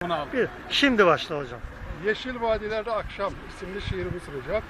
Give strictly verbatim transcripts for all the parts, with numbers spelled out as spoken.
Bunu al. Bir, şimdi başla hocam. Yeşil Vadilerde Akşam isimli şiirimi sunacağım.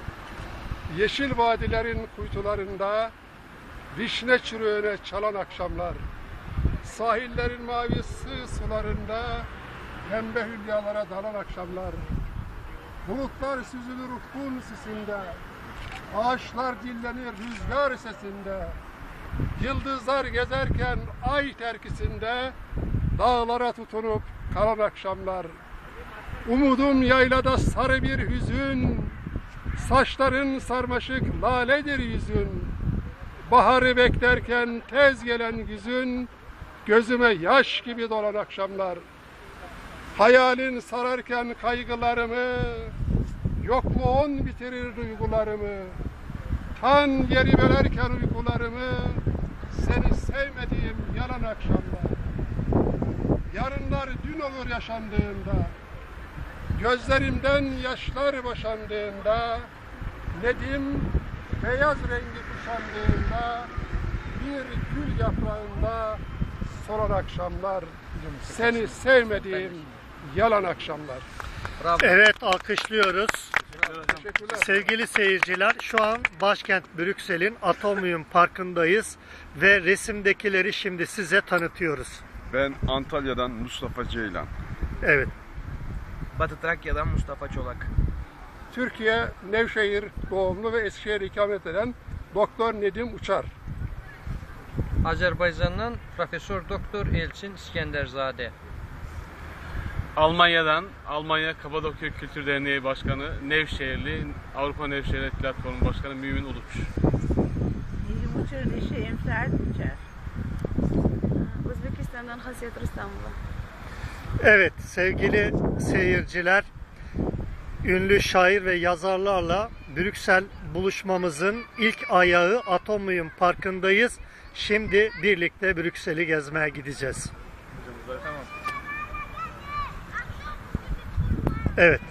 Yeşil vadilerin kuytularında vişne çürüğüne çalan akşamlar, sahillerin mavi sığ sularında pembe hülyalara dalan akşamlar, bulutlar süzülür ufkun sisinde, ağaçlar dillenir rüzgar sesinde, yıldızlar gezerken ay terkisinde dağlara tutunup kalan akşamlar. Umudum yaylada sarı bir hüzün, saçların sarmaşık laledir yüzün. Baharı beklerken tez gelen güzün, gözüme yaş gibi dolan akşamlar. Hayalin sararken kaygılarımı, yokluğun bitirir duygularımı. Tan geri bölerken uykularımı, seni sevmediğim yalan akşamlar. Yarınlar dün olur yaşandığında, gözlerimden yaşlar boşandığında, Nedim beyaz rengi kuşandığında, bir gül yaprağında solan akşamlar, seni sevmediğim yalan akşamlar. Bravo. Evet, alkışlıyoruz. Teşekkürler. Sevgili seyirciler, şu an başkent Brüksel'in Atomium Parkı'ndayız ve resimdekileri şimdi size tanıtıyoruz. Ben Antalya'dan Mustafa Ceylan. Evet. Batı Trakya'dan Mustafa Çolak. Türkiye, Nevşehir doğumlu ve Eskişehir ikamet eden Doktor Nedim Uçar. Azerbaycan'dan Profesör Doktor Elçin İskenderzade. Almanya'dan Almanya Kapadokya Kültür Derneği Başkanı, Nevşehirli Avrupa Nevşehir Platformu Başkanı Mümin Uluç. Nedim Uçar, eşi Emsal Uçar. Özbekistan'dan Hasret Rıstamova. Evet, sevgili seyirciler, ünlü şair ve yazarlarla Brüksel buluşmamızın ilk ayağı Atomium Parkı'ndayız. Şimdi birlikte Brüksel'i gezmeye gideceğiz. Tamam. Evet.